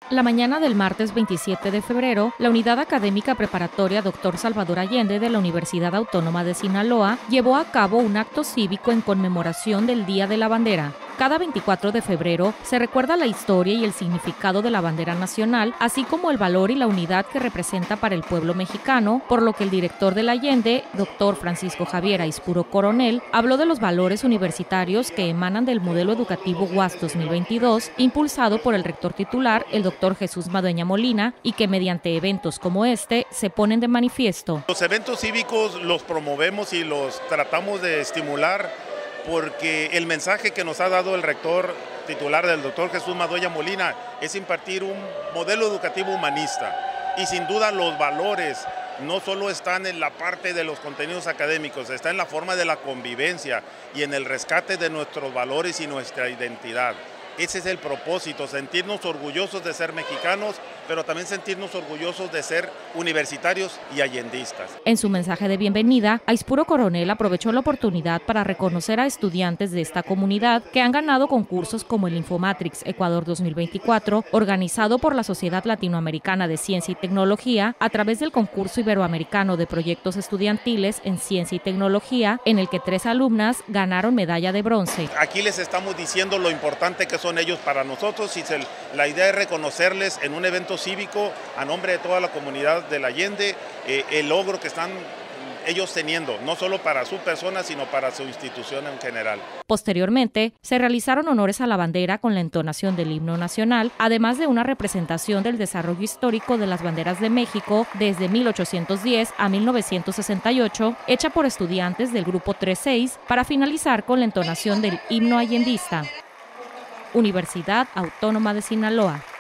La mañana del martes 27 de febrero, la Unidad Académica Preparatoria Dr. Salvador Allende de la Universidad Autónoma de Sinaloa llevó a cabo un acto cívico en conmemoración del Día de la Bandera. Cada 24 de febrero se recuerda la historia y el significado de la bandera nacional, así como el valor y la unidad que representa para el pueblo mexicano, por lo que el director del Allende, Dr. Francisco Javier Aispuro Coronel, habló de los valores universitarios que emanan del modelo educativo UAS 2022, impulsado por el rector titular, el Dr. Jesús Madueña Molina, y que mediante eventos como este se ponen de manifiesto. Los eventos cívicos los promovemos y los tratamos de estimular porque el mensaje que nos ha dado el rector titular del doctor Jesús Madueña Molina es impartir un modelo educativo humanista. Y sin duda los valores no solo están en la parte de los contenidos académicos, está en la forma de la convivencia y en el rescate de nuestros valores y nuestra identidad. Ese es el propósito, sentirnos orgullosos de ser mexicanos, pero también sentirnos orgullosos de ser universitarios y allendistas. En su mensaje de bienvenida, Aispuro Coronel aprovechó la oportunidad para reconocer a estudiantes de esta comunidad que han ganado concursos como el Infomatrix Ecuador 2024, organizado por la Sociedad Latinoamericana de Ciencia y Tecnología, a través del concurso iberoamericano de proyectos estudiantiles en Ciencia y Tecnología, en el que 3 alumnas ganaron medalla de bronce. Aquí les estamos diciendo lo importante que son ellos para nosotros y la idea es reconocerles en un evento cívico a nombre de toda la comunidad del Allende el logro que están ellos teniendo, no solo para su persona, sino para su institución en general. Posteriormente, se realizaron honores a la bandera con la entonación del himno nacional, además de una representación del desarrollo histórico de las banderas de México desde 1810 a 1968, hecha por estudiantes del Grupo 3-6, para finalizar con la entonación del himno allendista. Universidad Autónoma de Sinaloa.